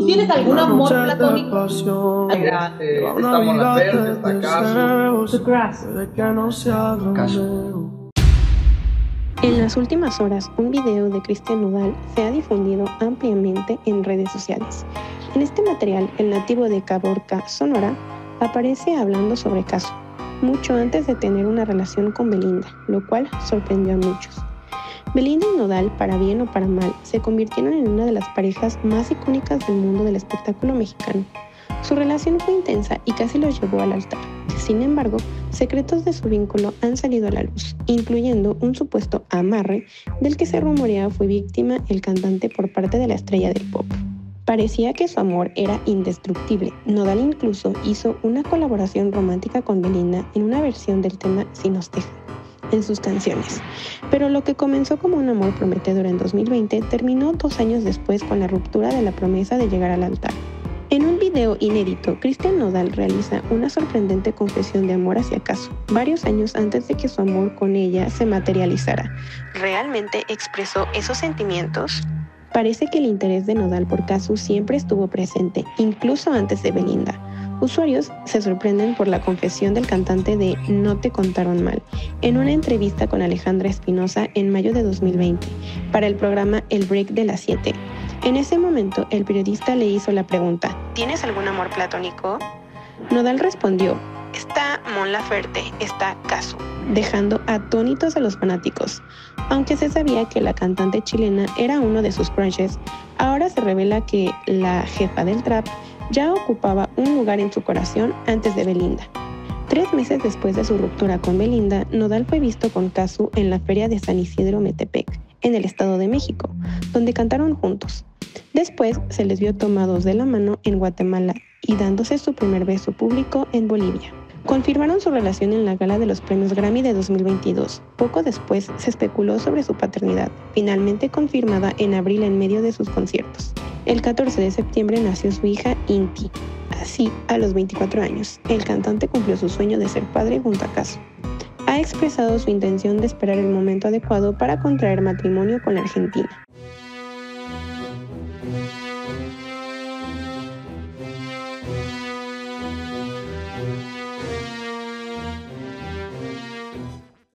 ¿Tú tienes algún amor platónico? Está Mon Laferte, está Casu. The Grass. Casu. En las últimas horas, un video de Cristian Nodal se ha difundido ampliamente en redes sociales. En este material, el nativo de Caborca, Sonora, aparece hablando sobre Casu, mucho antes de tener una relación con Belinda, lo cual sorprendió a muchos. Belinda y Nodal, para bien o para mal, se convirtieron en una de las parejas más icónicas del mundo del espectáculo mexicano. Su relación fue intensa y casi los llevó al altar. Sin embargo, secretos de su vínculo han salido a la luz, incluyendo un supuesto amarre del que se rumorea fue víctima el cantante por parte de la estrella del pop. Parecía que su amor era indestructible. Nodal incluso hizo una colaboración romántica con Belinda en una versión del tema Si nos dejan en sus canciones. Pero lo que comenzó como un amor prometedor en 2020 terminó 2 años después con la ruptura de la promesa de llegar al altar. En un video inédito, Cristian Nodal realiza una sorprendente confesión de amor hacia Casu, varios años antes de que su amor con ella se materializara. ¿Realmente expresó esos sentimientos? Parece que el interés de Nodal por Casu siempre estuvo presente, incluso antes de Belinda. Usuarios se sorprenden por la confesión del cantante de No te contaron mal, en una entrevista con Alejandra Espinosa en mayo de 2020, para el programa El Break de las 7. En ese momento, el periodista le hizo la pregunta, ¿tienes algún amor platónico? Nodal respondió, está Mon Laferte, está Casu, dejando atónitos a los fanáticos. Aunque se sabía que la cantante chilena era uno de sus crushes, ahora se revela que la jefa del trap ya ocupaba un lugar en su corazón antes de Belinda. 3 meses después de su ruptura con Belinda, Nodal fue visto con Casu en la feria de San Isidro Metepec, en el Estado de México, donde cantaron juntos. Después se les vio tomados de la mano en Guatemala y dándose su primer beso público en Bolivia. Confirmaron su relación en la gala de los premios Grammy de 2022. Poco después se especuló sobre su paternidad, finalmente confirmada en abril en medio de sus conciertos. El 14 de septiembre nació su hija Inti. Así, a los 24 años, el cantante cumplió su sueño de ser padre junto a Casu. Ha expresado su intención de esperar el momento adecuado para contraer matrimonio con la Argentina.